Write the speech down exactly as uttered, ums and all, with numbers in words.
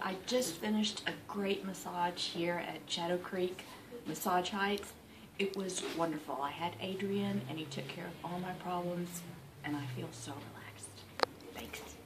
I just finished a great massage here at Shadow Creek Massage Heights. It was wonderful. I had Adrian and he took care of all my problems and I feel so relaxed. Thanks.